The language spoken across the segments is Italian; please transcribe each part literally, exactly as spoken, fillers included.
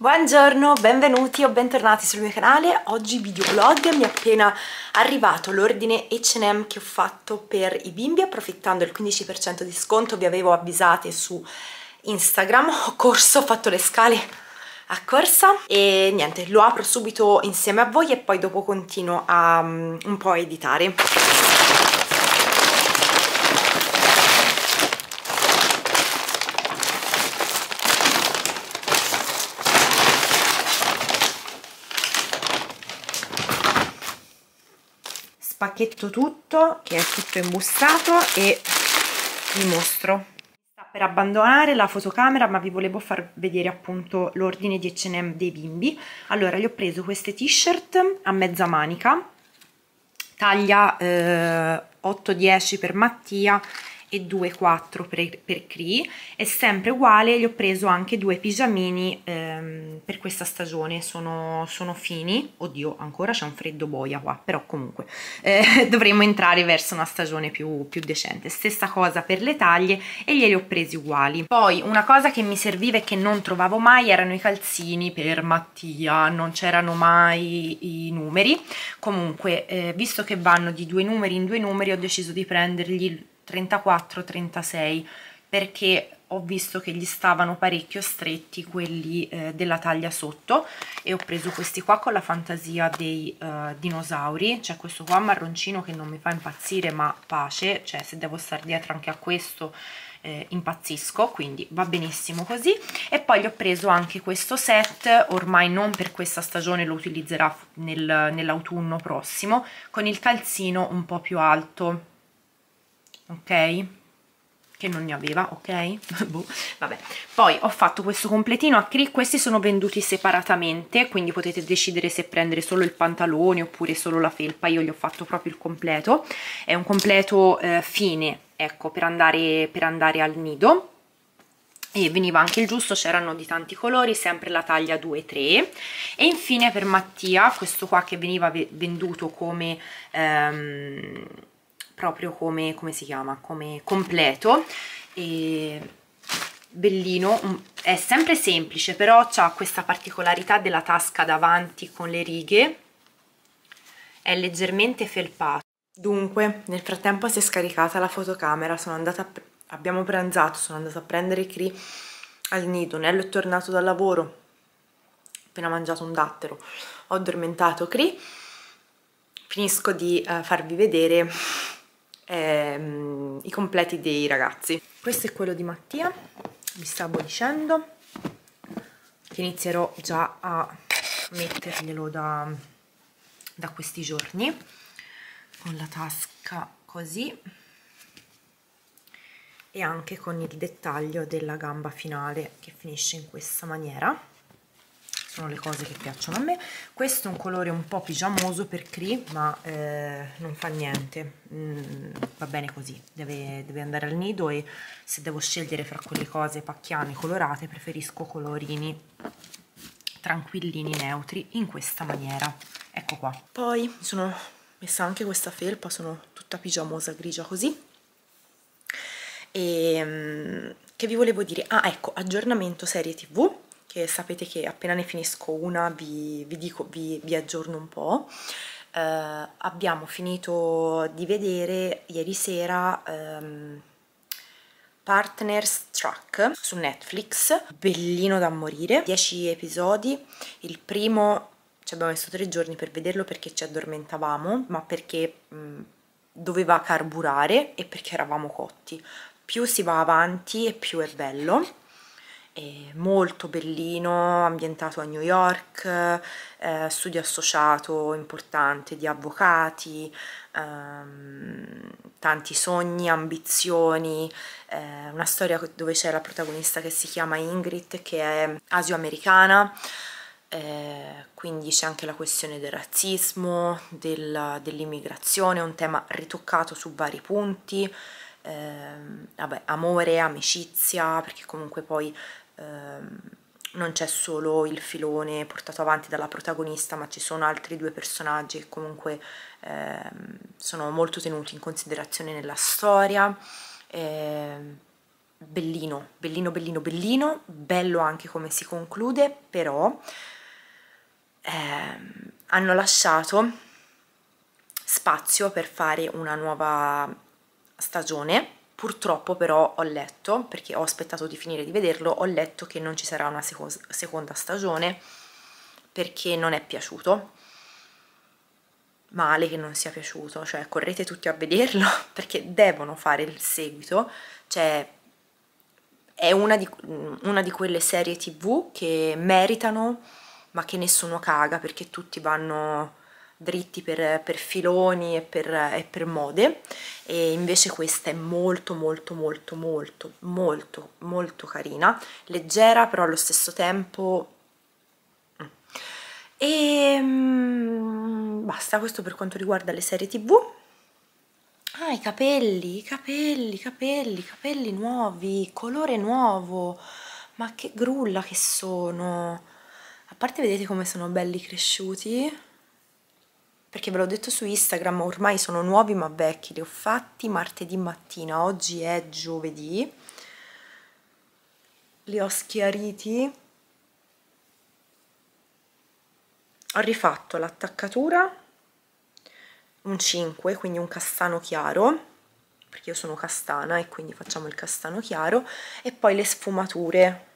Buongiorno, benvenuti o bentornati sul mio canale. Oggi videoblog. Mi è appena arrivato l'ordine acca e emme che ho fatto per i bimbi, approfittando del quindici per cento di sconto. Vi avevo avvisate su Instagram, ho corso, ho fatto le scale a corsa e niente, lo apro subito insieme a voi e poi dopo continuo a um, un po' editare. Spacchetto tutto, che è tutto imbustato, e vi mostro. Sta per abbandonare la fotocamera, ma vi volevo far vedere appunto l'ordine di acca e emme dei bimbi. Allora, gli ho preso queste t-shirt a mezza manica, taglia eh, otto dieci per Mattia e due quattro per, per Cri, è sempre uguale. Gli ho preso anche due pigiamini ehm, per questa stagione, sono, sono fini. Oddio, ancora c'è un freddo boia qua, però comunque eh, dovremmo entrare verso una stagione più, più decente. Stessa cosa per le taglie e glieli ho presi uguali. Poi una cosa che mi serviva e che non trovavo mai erano i calzini per Mattia, non c'erano mai i numeri. Comunque eh, visto che vanno di due numeri in due numeri, ho deciso di prendergli trentaquattro trentasei, perché ho visto che gli stavano parecchio stretti quelli eh, della taglia sotto, e ho preso questi qua con la fantasia dei uh, dinosauri. C'è questo qua marroncino che non mi fa impazzire, ma pace, cioè se devo stare dietro anche a questo eh, impazzisco, quindi va benissimo così. E poi gli ho preso anche questo set, ormai non per questa stagione, lo utilizzerà nel, nell'autunno prossimo, con il calzino un po' più alto, ok, che non ne aveva, ok. Boh, vabbè. Poi ho fatto questo completino a Cri. Questi sono venduti separatamente, quindi potete decidere se prendere solo il pantalone oppure solo la felpa. Io gli ho fatto proprio il completo, è un completo eh, fine, ecco, per andare, per andare al nido, e veniva anche il giusto, c'erano di tanti colori, sempre la taglia due tre. E infine per Mattia questo qua che veniva venduto come ehm, proprio come, come si chiama, come completo, e bellino, è sempre semplice, però ha questa particolarità della tasca davanti con le righe, è leggermente felpato. Dunque, nel frattempo si è scaricata la fotocamera, sono andata a, abbiamo pranzato, sono andata a prendere Cri al nido, Nello è tornato dal lavoro, ho appena mangiato un dattero, ho addormentato Cri, finisco di uh, farvi vedere ehm, i completi dei ragazzi. Questo è quello di Mattia, vi stavo dicendo che inizierò già a metterglielo da, da questi giorni, con la tasca così e anche con il dettaglio della gamba finale che finisce in questa maniera. Sono le cose che piacciono a me. Questo è un colore un po' pigiamoso per Cri, ma eh, non fa niente, mm, va bene così, deve, deve andare al nido, e se devo scegliere fra quelle cose pacchiane colorate preferisco colorini tranquillini, neutri, in questa maniera. Ecco qua. Poi mi sono messa anche questa felpa, sono tutta pigiamosa grigia così. E mm, che vi volevo dire? Ah, ecco, aggiornamento serie tv, che sapete che appena ne finisco una vi, vi dico, vi, vi aggiorno un po'. Uh, abbiamo finito di vedere ieri sera um, Partners Track su Netflix, bellino da morire, dieci episodi. Il primo ci abbiamo messo tre giorni per vederlo perché ci addormentavamo, ma perché mh, doveva carburare e perché eravamo cotti. Più si va avanti e più è bello. È molto bellino, ambientato a New York, eh, studio associato importante di avvocati, ehm, tanti sogni, ambizioni, eh, una storia dove c'è la protagonista che si chiama Ingrid, che è asio-americana, eh, quindi c'è anche la questione del razzismo, del, dell'immigrazione, un tema ritoccato su vari punti, eh, vabbè, amore, amicizia, perché comunque poi Ehm, non c'è solo il filone portato avanti dalla protagonista, ma ci sono altri due personaggi che comunque ehm, sono molto tenuti in considerazione nella storia. ehm, bellino, bellino, bellino, bellino, bello anche come si conclude, però ehm, hanno lasciato spazio per fare una nuova stagione. Purtroppo però ho letto, perché ho aspettato di finire di vederlo, ho letto che non ci sarà una seco seconda stagione perché non è piaciuto. Male che non sia piaciuto, cioè correte tutti a vederlo perché devono fare il seguito, cioè è una di, una di quelle serie tv che meritano ma che nessuno caga, perché tutti vanno dritti per, per filoni e per, e per mode, e invece questa è molto molto molto molto molto molto carina, leggera però allo stesso tempo. E mm, basta, questo per quanto riguarda le serie tv. Ah, i capelli, i capelli, i capelli, i capelli nuovi, colore nuovo, ma che grulla che sono! A parte, vedete come sono belli cresciuti? Perché ve l'ho detto su Instagram, ormai sono nuovi ma vecchi, li ho fatti martedì mattina, oggi è giovedì, li ho schiariti, ho rifatto l'attaccatura, un cinque, quindi un castano chiaro, perché io sono castana e quindi facciamo il castano chiaro, e poi le sfumature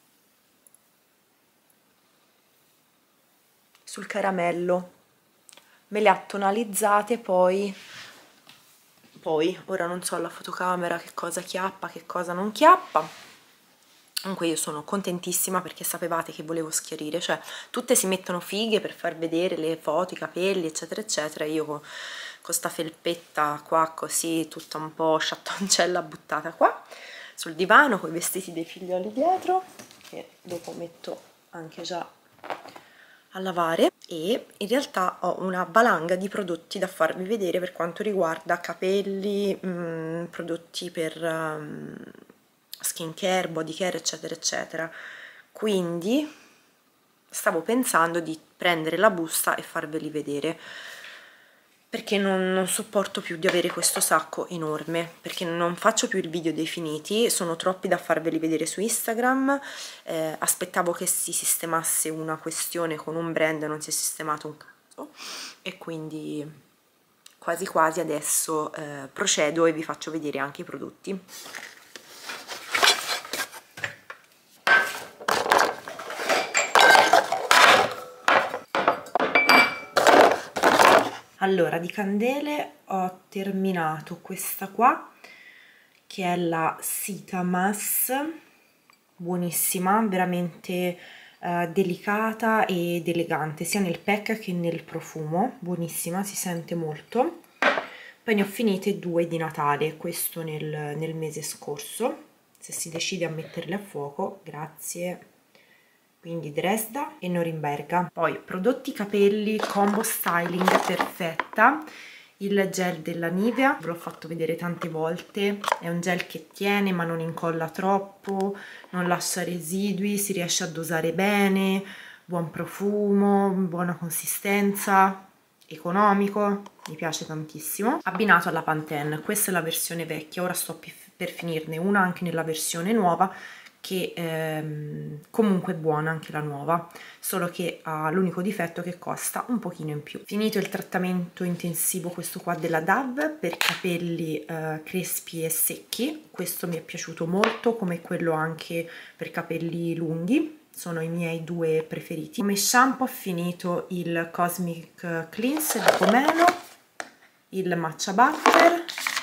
sul caramello, me le ha tonalizzate, poi poi ora non so alla fotocamera che cosa chiappa, che cosa non chiappa. Comunque io sono contentissima perché sapevate che volevo schiarire, cioè tutte si mettono fighe per far vedere le foto, i capelli eccetera eccetera, io con questa felpetta qua così tutta un po' sciattoncella buttata qua sul divano con i vestiti dei figlioli dietro, che dopo metto anche già a lavare, e in realtà ho una valanga di prodotti da farvi vedere per quanto riguarda capelli, mh, prodotti per um, skin care, body care eccetera eccetera, quindi stavo pensando di prendere la busta e farveli vedere, perché non, non sopporto più di avere questo sacco enorme, perché non faccio più il video dei finiti, sono troppi da farveli vedere su Instagram. Eh, aspettavo che si sistemasse una questione con un brand, non si è sistemato un cazzo, e quindi quasi quasi adesso eh, procedo e vi faccio vedere anche i prodotti. Allora, di candele ho terminato questa qua, che è la Sitamas, buonissima, veramente eh, delicata ed elegante, sia nel pack che nel profumo, buonissima, si sente molto. Poi ne ho finite due di Natale, questo nel, nel mese scorso, se si decide a metterle a fuoco, grazie. Quindi Dresda e Norimberga. Poi prodotti capelli, combo styling perfetta, il gel della Nivea, ve l'ho fatto vedere tante volte, è un gel che tiene ma non incolla troppo, non lascia residui, si riesce a dosare bene, buon profumo, buona consistenza, economico, mi piace tantissimo. Abbinato alla Pantene, questa è la versione vecchia, ora sto per finirne una anche nella versione nuova, che ehm, comunque è buona anche la nuova, solo che ha l'unico difetto che costa un pochino in più. Finito il trattamento intensivo, questo qua della Dove per capelli eh, crespi e secchi, questo mi è piaciuto molto, come quello anche per capelli lunghi, sono i miei due preferiti. Come shampoo ho finito il Cosmic Cleanse di Pomelo, il Matcha Butter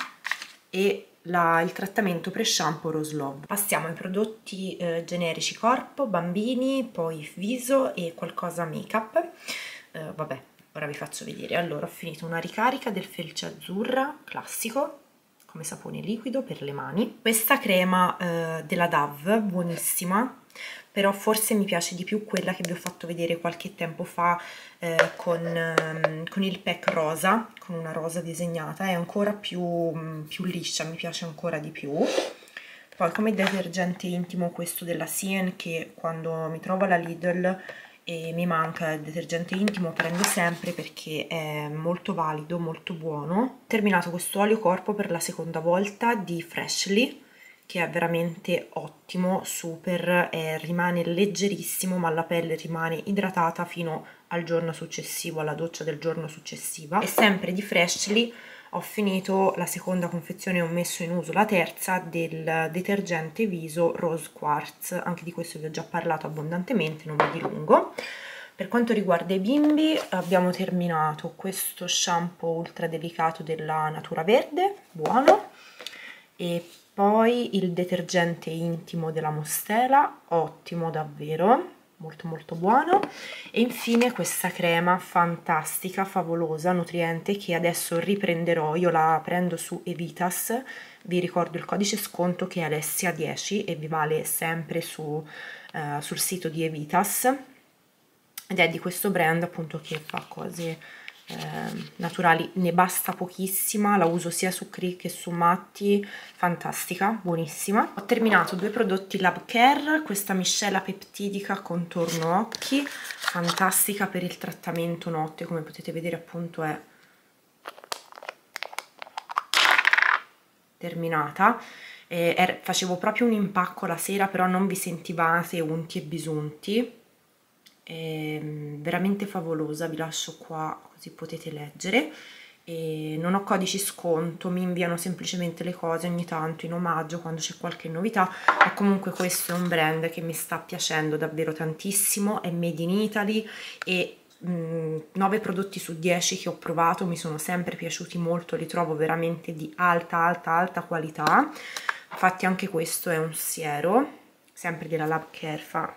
e La, il trattamento pre-shampoo Rose Love. Passiamo ai prodotti eh, generici corpo, bambini, poi viso e qualcosa make up. Eh, vabbè, ora vi faccio vedere. Allora, ho finito una ricarica del Felce Azzurra classico come sapone liquido per le mani. Questa crema eh, della Dove, buonissima, però forse mi piace di più quella che vi ho fatto vedere qualche tempo fa eh, con, ehm, con il pack rosa, con una rosa disegnata, è ancora più, più liscia, mi piace ancora di più. Poi come detergente intimo questo della Sien, che quando mi trovo alla Lidl e mi manca il detergente intimo prendo sempre perché è molto valido, molto buono. Ho terminato questo olio corpo per la seconda volta di Freshly, che è veramente ottimo, super, eh, rimane leggerissimo ma la pelle rimane idratata fino al giorno successivo, alla doccia del giorno successivo. E sempre di Freshly ho finito la seconda confezione e ho messo in uso la terza del detergente viso Rose Quartz, anche di questo vi ho già parlato abbondantemente, non vi dilungo. Per quanto riguarda i bimbi abbiamo terminato questo shampoo ultra delicato della Natura Verde, buono, e poi il detergente intimo della Mostela, ottimo davvero, molto molto buono, e infine questa crema fantastica, favolosa, nutriente, che adesso riprenderò. Io la prendo su Evitas, vi ricordo il codice sconto che è Alessia dieci e vi vale sempre su, eh, sul sito di Evitas, ed è di questo brand appunto che fa cose eh, naturali. Ne basta pochissima, la uso sia su Cree che su Matti, fantastica, buonissima. Ho terminato due prodotti Lab Care, questa miscela peptidica contorno occhi, fantastica per il trattamento notte, come potete vedere appunto è terminata. Eh, er, facevo proprio un impacco la sera, però non vi sentivate unti e bisunti. È veramente favolosa, vi lascio qua così potete leggere. E non ho codici sconto, mi inviano semplicemente le cose ogni tanto in omaggio quando c'è qualche novità, ma comunque questo è un brand che mi sta piacendo davvero tantissimo, è made in Italy e nove prodotti su dieci che ho provato mi sono sempre piaciuti molto, li trovo veramente di alta alta alta qualità. Infatti anche questo è un siero, sempre della Lab Care, fa,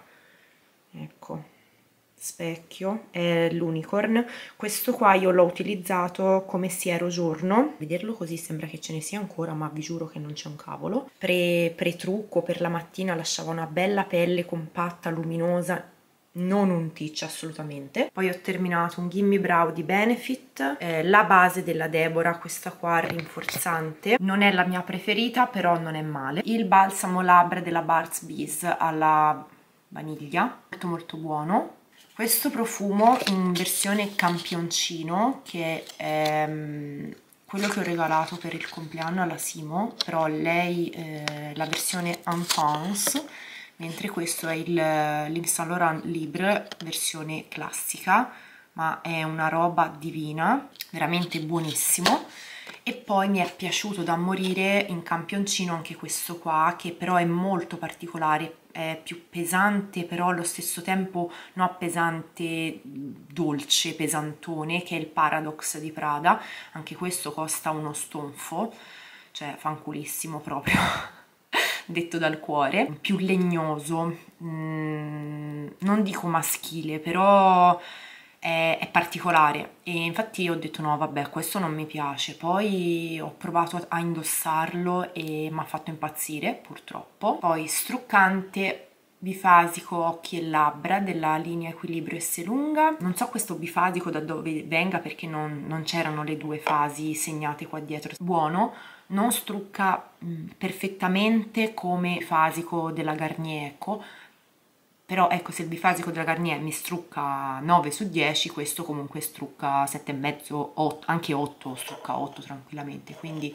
ecco, specchio, è l'Unicorn. Questo qua io l'ho utilizzato come siero giorno, vederlo così sembra che ce ne sia ancora, ma vi giuro che non c'è un cavolo. Pre, pre-trucco per la mattina, lasciava una bella pelle compatta, luminosa, non un ticcia assolutamente. Poi ho terminato un Gimme Brow di Benefit, eh, la base della Deborah, questa qua rinforzante, non è la mia preferita però non è male. Il balsamo labbra della Burt's Bees alla vaniglia, molto molto buono. Questo profumo in versione campioncino, che è um, quello che ho regalato per il compleanno alla Simo, però lei eh, la versione Enfance, mentre questo è il l'Yves Saint Laurent Libre versione classica, ma è una roba divina, veramente buonissimo. E poi mi è piaciuto da morire in campioncino anche questo qua, che però è molto particolare, è più pesante però allo stesso tempo no pesante dolce, pesantone, che è il Paradox di Prada. Anche questo costa uno stonfo, cioè fanculissimo proprio detto dal cuore, più legnoso, mm, non dico maschile, però è, è particolare, e infatti ho detto no vabbè, questo non mi piace. Poi ho provato a indossarlo e mi ha fatto impazzire purtroppo. Poi struccante bifasico occhi e labbra della linea Equilibrio S lunga, non so questo bifasico da dove venga perché non, non c'erano le due fasi segnate qua dietro. Buono, non strucca mh, perfettamente come il bifasico della Garnier, ecco, però ecco, se il bifasico della Garnier mi strucca nove su dieci, questo comunque strucca sette e mezzo, otto, anche otto, strucca otto tranquillamente, quindi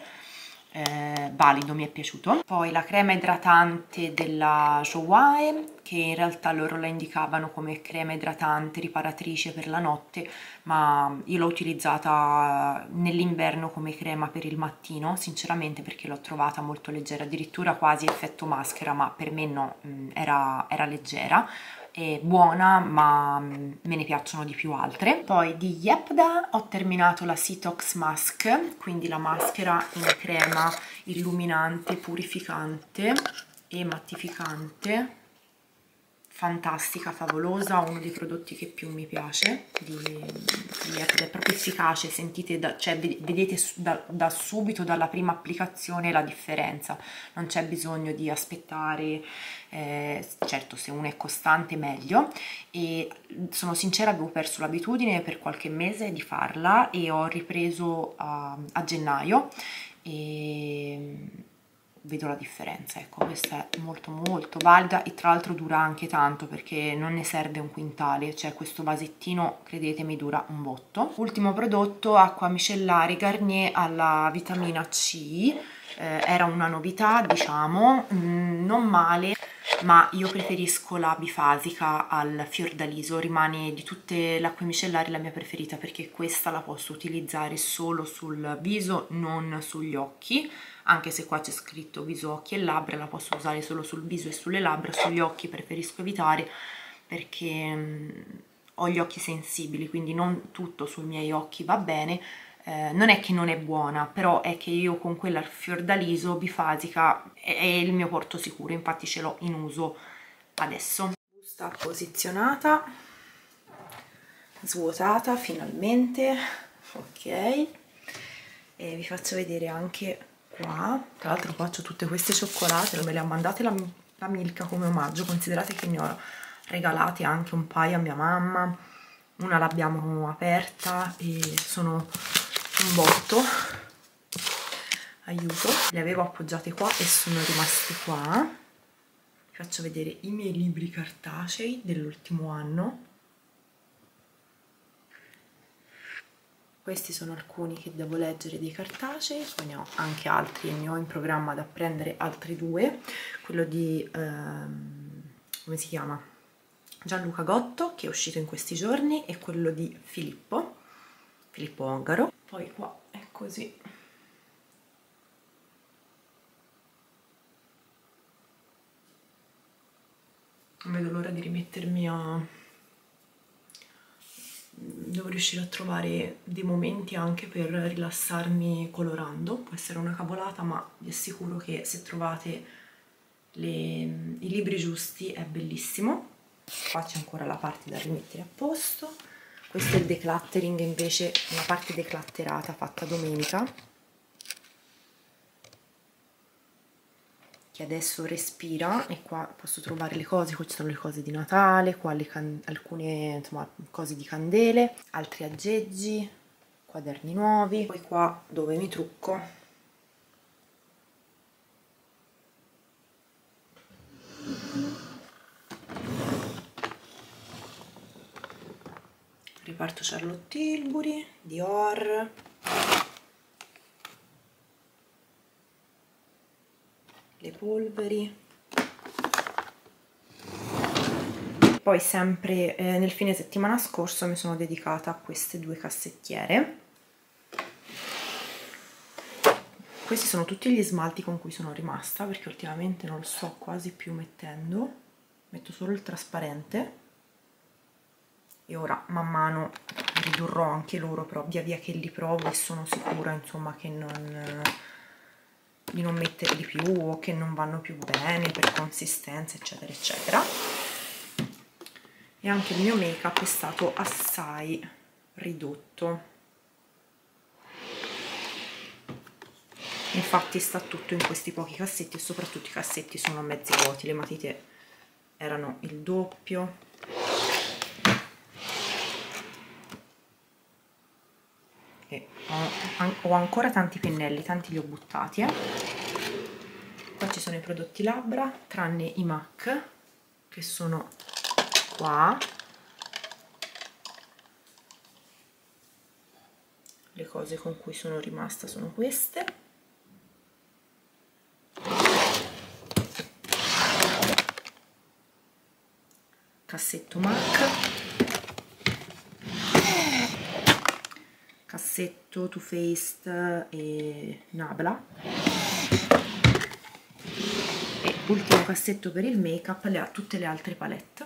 eh, valido, mi è piaciuto. Poi la crema idratante della Joie, che in realtà loro la indicavano come crema idratante riparatrice per la notte, ma io l'ho utilizzata nell'inverno come crema per il mattino, sinceramente, perché l'ho trovata molto leggera, addirittura quasi effetto maschera, ma per me no, era, era leggera. È buona, ma me ne piacciono di più altre. Poi di Yepda ho terminato la Cetox Mask, quindi la maschera in crema illuminante, purificante e mattificante, fantastica, favolosa, uno dei prodotti che più mi piace di, di Yepda, è proprio efficace, sentite, da, cioè vedete da, da subito, dalla prima applicazione, la differenza, non c'è bisogno di aspettare, eh, certo se uno è costante meglio. E sono sincera, avevo perso l'abitudine per qualche mese di farla e ho ripreso a, a gennaio, e vedo la differenza. Ecco, questa è molto molto valida e tra l'altro dura anche tanto perché non ne serve un quintale, cioè questo vasettino credetemi dura un botto. Ultimo prodotto, acqua micellare Garnier alla vitamina C, eh, era una novità, diciamo, mh, non male, ma io preferisco la bifasica al fiordaliso, rimane di tutte le acque micellari la mia preferita perché questa la posso utilizzare solo sul viso, non sugli occhi, anche se qua c'è scritto viso, occhi e labbra, la posso usare solo sul viso e sulle labbra. Sugli occhi preferisco evitare perché mh, ho gli occhi sensibili, quindi non tutto sui miei occhi va bene. Eh, non è che non è buona, però è che io con quella fiordaliso bifasica è, è il mio porto sicuro, infatti ce l'ho in uso adesso. Busta posizionata, svuotata finalmente, ok, e vi faccio vedere anche qua. Tra l'altro faccio tutte queste cioccolate, me le ha mandate la, la Milka come omaggio, considerate che ne ho regalate anche un paio a mia mamma, una l'abbiamo aperta e sono un botto, aiuto, le avevo appoggiate qua e sono rimaste qua. Vi faccio vedere i miei libri cartacei dell'ultimo anno. Questi sono alcuni che devo leggere dei cartacei, poi ne ho anche altri e ne ho in programma da prendere altri due, quello di, ehm, come si chiama? Gianluca Gotto, che è uscito in questi giorni, e quello di Filippo, Filippo Ongaro. Poi qua è così. Non vedo l'ora di rimettermi a... Devo riuscire a trovare dei momenti anche per rilassarmi colorando. Può essere una cavolata, ma vi assicuro che se trovate le... i libri giusti è bellissimo. Qua c'è ancora la parte da rimettere a posto. Questo è il decluttering, invece una parte declutterata fatta domenica, che adesso respira, e qua posso trovare le cose. Qua ci sono le cose di Natale, qua le alcune insomma cose di candele, altri aggeggi, quaderni nuovi, poi qua dove mi trucco. Reparto Charlotte Tilbury, Dior, le polveri. Poi sempre eh, nel fine settimana scorso mi sono dedicata a queste due cassettiere. Questi sono tutti gli smalti con cui sono rimasta, perché ultimamente non lo sto quasi più mettendo, metto solo il trasparente. E ora man mano ridurrò anche loro, però via via che li provo e sono sicura insomma che non, di non metterli più o che non vanno più bene per consistenza eccetera eccetera. E anche il mio make up è stato assai ridotto, infatti sta tutto in questi pochi cassetti e soprattutto i cassetti sono mezzi vuoti, le matite erano il doppio. Ho, ho ancora tanti pennelli, tanti li ho buttati, eh. Qua ci sono i prodotti labbra, tranne i MAC, che sono qua. Le cose con cui sono rimasta sono queste. Cassetto MAC. Cassetto Too Faced e Nabla, e ultimo cassetto per il make up, le, tutte le altre palette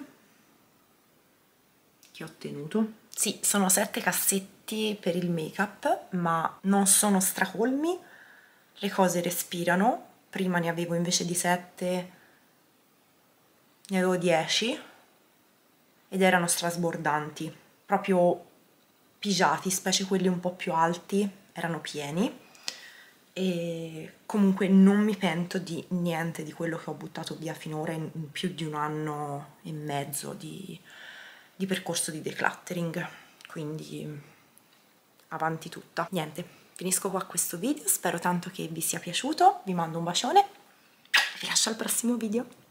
che ho ottenuto. Sì, sono sette cassetti per il make up, ma non sono stracolmi, le cose respirano. Prima ne avevo invece di sette, ne avevo dieci ed erano strasbordanti, proprio pigiati, specie quelli un po' più alti, erano pieni. E comunque non mi pento di niente di quello che ho buttato via finora in più di un anno e mezzo di, di percorso di decluttering, quindi avanti tutta. Niente, finisco qua questo video, spero tanto che vi sia piaciuto, vi mando un bacione vi lascio al prossimo video.